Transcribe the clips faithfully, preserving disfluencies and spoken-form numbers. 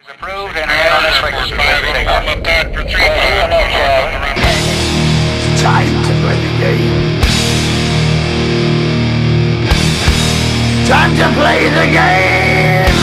Approved and on this way. I'm up that for three It's time to play the game. Time to play the game.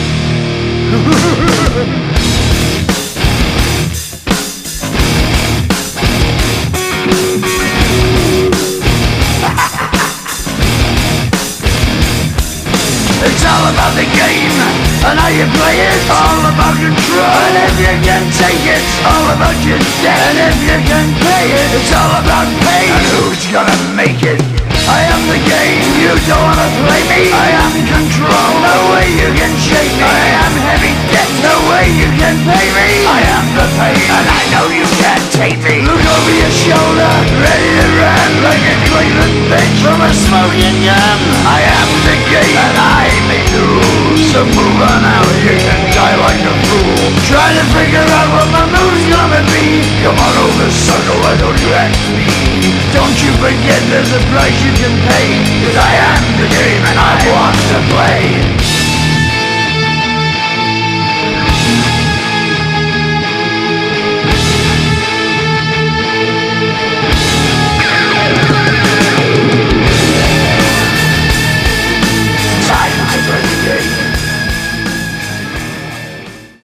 It's all about the game and how you play it. All about control, and if you can take it, all about your debt. And if you can pay it, it's all about pain. And who's gonna make it? I am the game, you don't wanna play me. I am control, no way you can shake me. I am heavy debt, no way you can pay me. I am the pain, and I know you can't take me. Look over your shoulder, ready to run like a Cleveland bitch from a smoking gun. I am the game, and I may lose. So move on out, you can die like a fool. Try to figure out what my move's gonna be. Come on over, sucker, why don't you ask me? Don't you forget there's a price you can pay, 'cause I am the game and I want to play.